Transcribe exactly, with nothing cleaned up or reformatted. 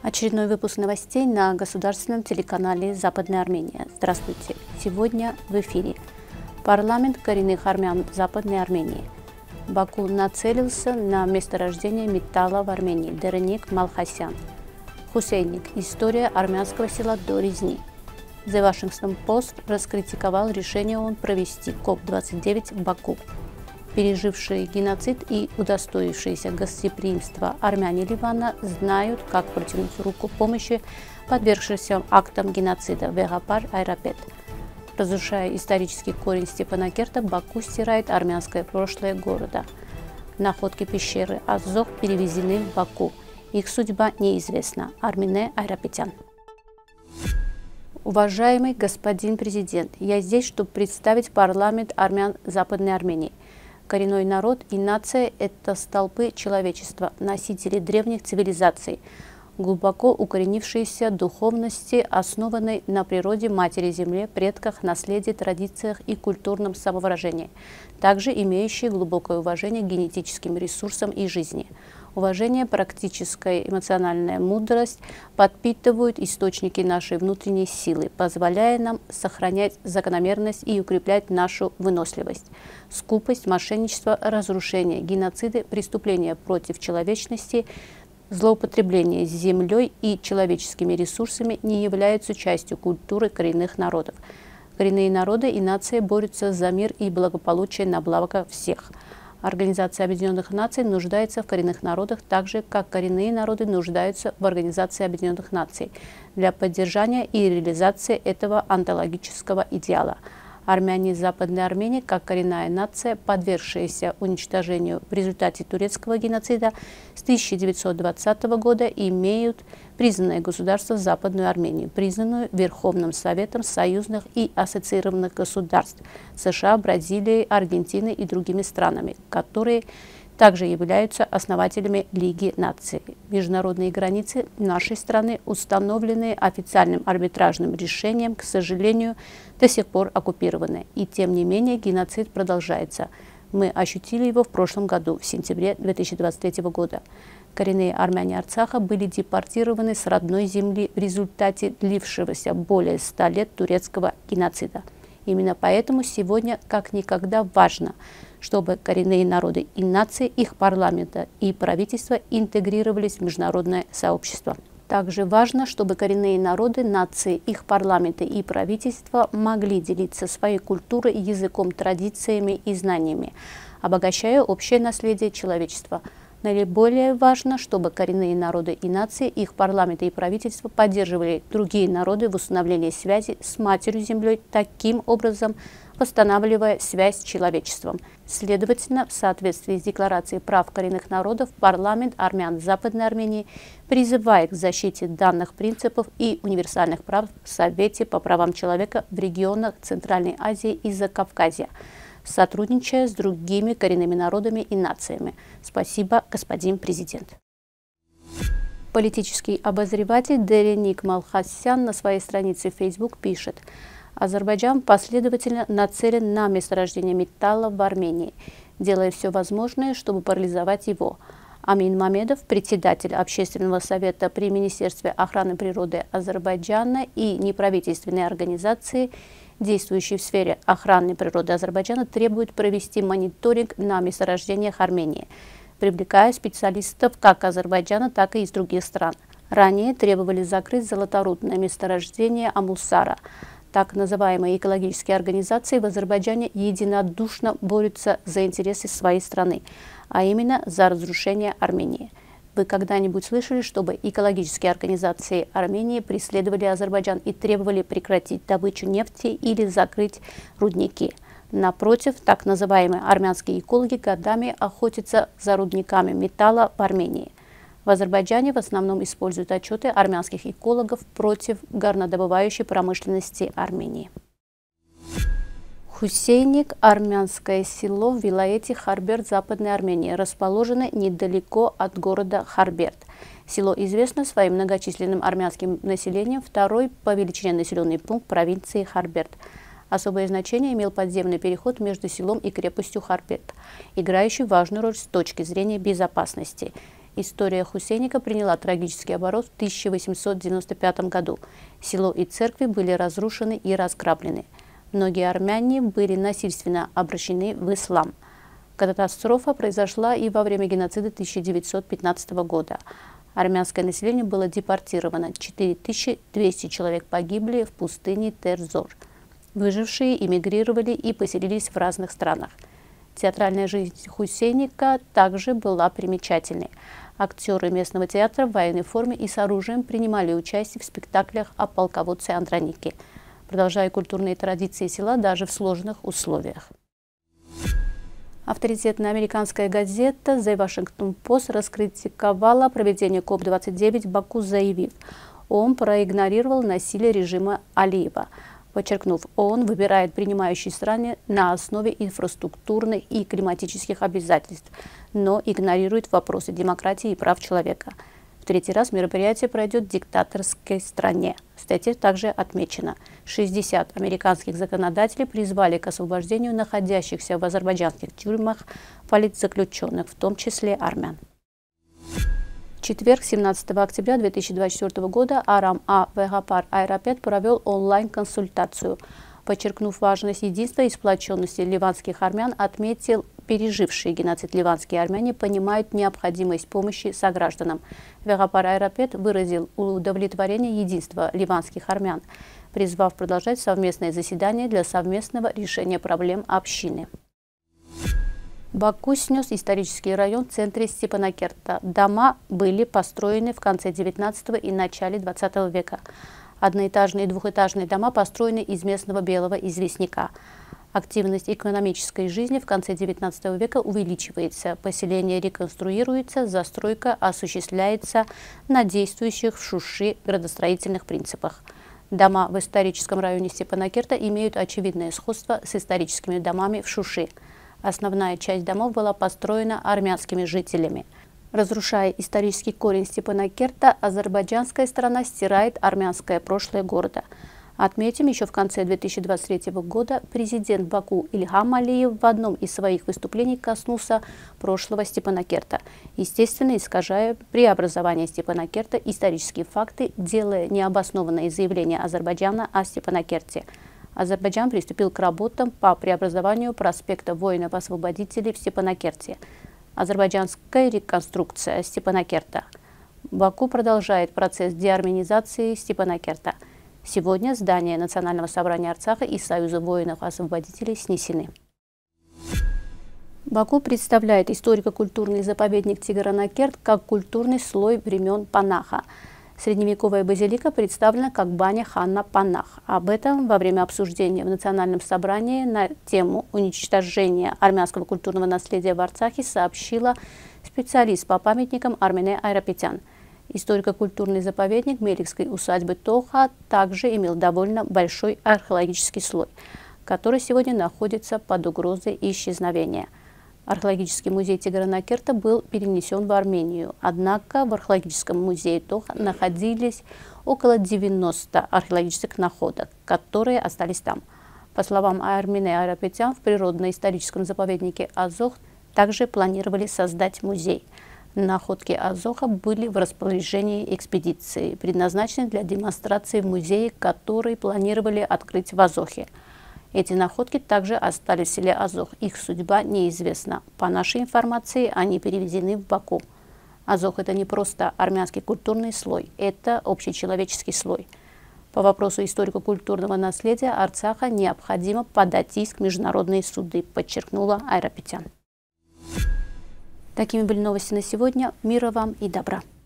Очередной выпуск новостей на государственном телеканале «Западная Армения». Здравствуйте! Сегодня в эфире. Парламент коренных армян Западной Армении. Баку нацелился на месторождение металла в Армении. Дереник Малхасян. Хусейник. История армянского села до резни. The Washington Post раскритиковал решение ООН провести коп двадцать девять в Баку. Пережившие геноцид и удостоившиеся гостеприимства армяне Ливана знают, как протянуть руку помощи подвергшимся актам геноцида. Вегапар Айрапет. Разрушая исторический корень Степанакерта, Баку стирает армянское прошлое города. Находки пещеры Азох перевезены в Баку. Их судьба неизвестна. Армине Айрапетян. Уважаемый господин президент, я здесь, чтобы представить парламент армян Западной Армении. Коренной народ и нация – это столпы человечества, носители древних цивилизаций, глубоко укоренившиеся духовности, основанной на природе Матери Земле, предках, наследии, традициях и культурном самовыражении, также имеющие глубокое уважение к генетическим ресурсам и жизни. Уважение, практическая эмоциональная мудрость подпитывают источники нашей внутренней силы, позволяя нам сохранять закономерность и укреплять нашу выносливость. Скупость, мошенничество, разрушение, геноциды, преступления против человечности, злоупотребление землей и человеческими ресурсами не являются частью культуры коренных народов. Коренные народы и нации борются за мир и благополучие на благо всех. Организация Объединенных Наций нуждается в коренных народах, так же, как коренные народы нуждаются в Организации Объединенных Наций для поддержания и реализации этого онтологического идеала. Армяне Западной Армении, как коренная нация, подвергшаяся уничтожению в результате турецкого геноцида с тысяча девятьсот двадцатого года, имеют признанное государство Западную Армению, признанную Верховным Советом союзных и ассоциированных государств США, Бразилией, Аргентиной и другими странами, которые также являются основателями Лиги наций. Международные границы нашей страны, установленные официальным арбитражным решением, к сожалению, до сих пор оккупированы. И тем не менее геноцид продолжается. Мы ощутили его в прошлом году, в сентябре две тысячи двадцать третьего года. Коренные армяне Арцаха были депортированы с родной земли в результате длившегося более ста лет турецкого геноцида. Именно поэтому сегодня как никогда важно, чтобы коренные народы и нации, их парламента и правительства интегрировались в международное сообщество. Также важно, чтобы коренные народы, нации, их парламенты и правительства могли делиться своей культурой, языком, традициями и знаниями, обогащая общее наследие человечества. Наиболее важно, чтобы коренные народы и нации, их парламенты и правительства поддерживали другие народы в установлении связи с Матерью Землей, таким образом восстанавливая связь с человечеством. Следовательно, в соответствии с Декларацией прав коренных народов, парламент армян Западной Армении призывает к защите данных принципов и универсальных прав в Совете по правам человека в регионах Центральной Азии и Закавказья, сотрудничая с другими коренными народами и нациями. Спасибо, господин президент. Политический обозреватель Дереник Малхасян на своей странице в Facebook пишет: Азербайджан последовательно нацелен на месторождение металла в Армении, делая все возможное, чтобы парализовать его. Амин Мамедов, председатель Общественного совета при Министерстве охраны природы Азербайджана и неправительственные организации, действующие в сфере охраны природы Азербайджана, требуют провести мониторинг на месторождениях Армении, привлекая специалистов как Азербайджана, так и из других стран. Ранее требовали закрыть золоторудное месторождение Амулсара. Так называемые экологические организации в Азербайджане единодушно борются за интересы своей страны, а именно за разрушение Армении. Вы когда-нибудь слышали, чтобы экологические организации Армении преследовали Азербайджан и требовали прекратить добычу нефти или закрыть рудники? Напротив, так называемые армянские экологи годами охотятся за рудниками металла в Армении. В Азербайджане в основном используют отчеты армянских экологов против горнодобывающей промышленности Армении. Хусейник – армянское село в вилаете Харберд Западной Армении, расположено недалеко от города Харберд. Село известно своим многочисленным армянским населением, второй по величине населенный пункт провинции Харберд. Особое значение имел подземный переход между селом и крепостью Харберд, играющий важную роль с точки зрения безопасности. История Хусейника приняла трагический оборот в тысяча восемьсот девяносто пятом году. Село и церкви были разрушены и разграблены. Многие армяне были насильственно обращены в ислам. Катастрофа произошла и во время геноцида тысяча девятьсот пятнадцатого года. Армянское население было депортировано. четыре тысячи двести человек погибли в пустыне Терзор. Выжившие эмигрировали и поселились в разных странах. Театральная жизнь Хусейника также была примечательной. Актеры местного театра в военной форме и с оружием принимали участие в спектаклях о полководце Андронике, продолжая культурные традиции села даже в сложных условиях. Авторитетная американская газета The Washington Post раскритиковала проведение коп двадцать девять в Баку, заявив, он проигнорировал насилие режима Алиева. Подчеркнув, ООН выбирает принимающие страны на основе инфраструктурных и климатических обязательств, но игнорирует вопросы демократии и прав человека. В третий раз мероприятие пройдет в диктаторской стране. В статье также отмечено, шестьдесят американских законодателей призвали к освобождению находящихся в азербайджанских тюрьмах политзаключенных, в том числе армян. В четверг, семнадцатого октября две тысячи двадцать четвёртого года, Арам А. Вегапар Айрапет провел онлайн-консультацию. Подчеркнув важность единства и сплоченности ливанских армян, отметил, пережившие геноцид ливанские армяне понимают необходимость помощи согражданам. Вегапар Айрапет выразил удовлетворение единства ливанских армян, призвав продолжать совместное заседание для совместного решения проблем общины. Баку снес исторический район в центре Степанакерта. Дома были построены в конце девятнадцатого и начале двадцатого века. Одноэтажные и двухэтажные дома построены из местного белого известняка. Активность экономической жизни в конце девятнадцатого века увеличивается, поселение реконструируется, застройка осуществляется на действующих в Шуши градостроительных принципах. Дома в историческом районе Степанакерта имеют очевидное сходство с историческими домами в Шуши. Основная часть домов была построена армянскими жителями. Разрушая исторический корень Степанакерта, азербайджанская сторона стирает армянское прошлое города. Отметим, еще в конце две тысячи двадцать третьего года президент Баку Ильхам Алиев в одном из своих выступлений коснулся прошлого Степанакерта, естественно, искажая преобразование Степанакерта исторические факты, делая необоснованные заявления Азербайджана о Степанакерте. Азербайджан приступил к работам по преобразованию проспекта воинов-освободителей в Степанакерте. Азербайджанская реконструкция Степанакерта. Баку продолжает процесс деармянизации Степанакерта. Сегодня здания Национального собрания Арцаха и Союза воинов-освободителей снесены. Баку представляет историко-культурный заповедник Тигранакерт как культурный слой времен Панаха. Средневековая базилика представлена как баня хана Панах. Об этом во время обсуждения в Национальном собрании на тему уничтожения армянского культурного наследия в Арцахе сообщила специалист по памятникам Армене Айрапетян. Историко-культурный заповедник Меликской усадьбы Тоха также имел довольно большой археологический слой, который сегодня находится под угрозой исчезновения. Археологический музей Тигранакерта был перенесен в Армению, однако в археологическом музее Тоха находились около девяноста археологических находок, которые остались там. По словам Армене Айрапетян, в природно-историческом заповеднике Азох также планировали создать музей. Находки Азоха были в распоряжении экспедиции, предназначенной для демонстрации в музее, который планировали открыть в Азохе. Эти находки также остались в селе Азох. Их судьба неизвестна. По нашей информации, они перевезены в Баку. Азох – это не просто армянский культурный слой, это общечеловеческий слой. По вопросу историко-культурного наследия Арцаха необходимо подать иск в международные суды, подчеркнула Айрапетян. Такими были новости на сегодня. Мира вам и добра.